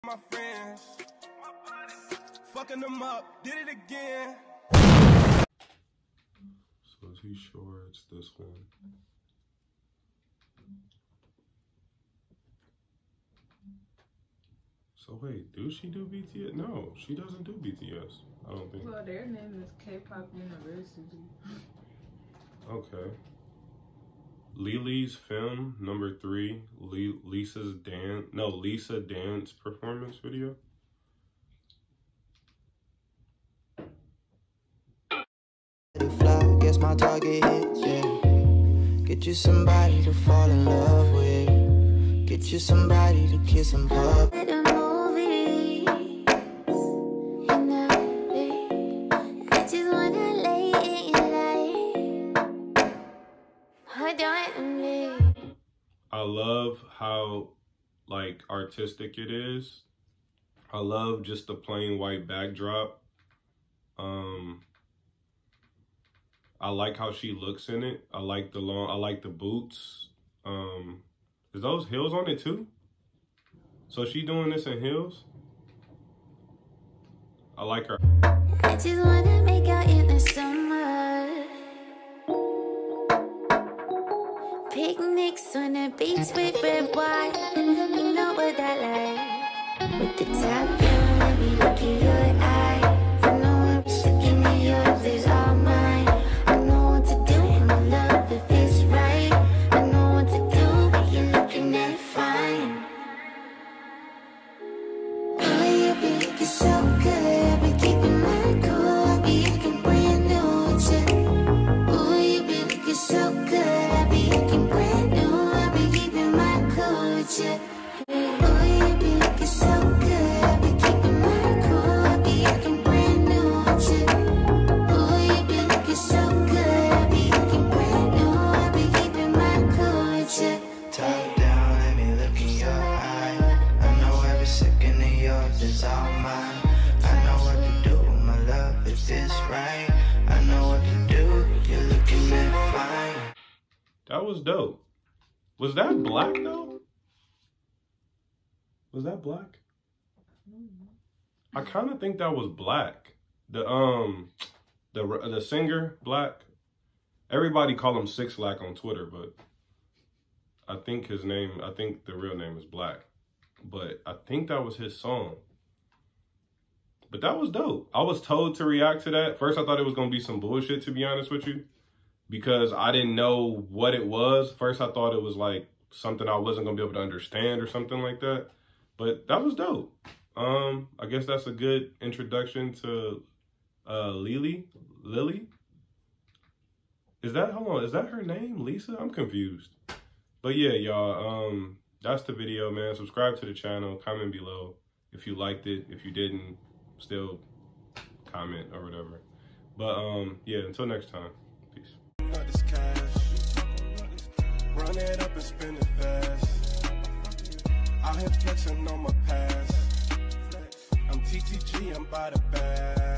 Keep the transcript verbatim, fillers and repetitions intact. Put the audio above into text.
My friends, fucking them up, did it again. So is he sure it's this one? So wait, do she do B T S? No, she doesn't do B T S. I don't think. Well, their name is K-pop University. Okay. Lily's film number three, Le Lisa's dance, no, Lisa dance performance video. Fly, guess my target hits, yeah. Get you somebody to fall in love with. Get you somebody to kiss and pub. I love how like artistic it is. I love just the plain white backdrop. Um, I like how she looks in it. I like the long, I like the boots. Um, is those heels on it too? So she doing this in heels? I like her. I just wanna make out in the summer. Picnics on the beach with red wine. You know what I like. With the top down, let me look in your eyes. I know I'm sticking to yours is all mine. I know what to do with my love if it's right. I know what to do, but you're looking at it fine. Oh, you be looking so good. I've been keeping my cool. I'll be looking brand new with you. Oh, you be looking so good. I'll be looking brand new. I'll be keeping my cool with you. Oh, you be looking so good. I'll be keeping my cool. I'll be looking brand new with you. Oh, you be looking so good. I'll be looking brand new. I'll be keeping my cool with you. Top down, let me look in your eye. I know every second of yours is all mine. I know what to do with my love if it's right. I know what to do, you're looking at fine. That was dope. Was that black though? Was that black? I kind of think that was black. The um, the the singer Black. Everybody call him Six Lack on Twitter, but I think his name. I think the real name is Black. But I think that was his song. But that was dope. I was told to react to that. First, I thought it was gonna be some bullshit, to be honest with you, because I didn't know what it was. First, I thought it was like something I wasn't gonna be able to understand or something like that. But that was dope. Um, I guess that's a good introduction to uh, Lily. Lily? Is that, hold on, is that her name, Lisa? I'm confused. But yeah, y'all, um, that's the video, man. Subscribe to the channel, comment below if you liked it. If you didn't, still comment or whatever. But um, yeah, until next time, peace. Run it up and spin it fast. Out here flexing on my past. I'm T T G, I'm by the bag.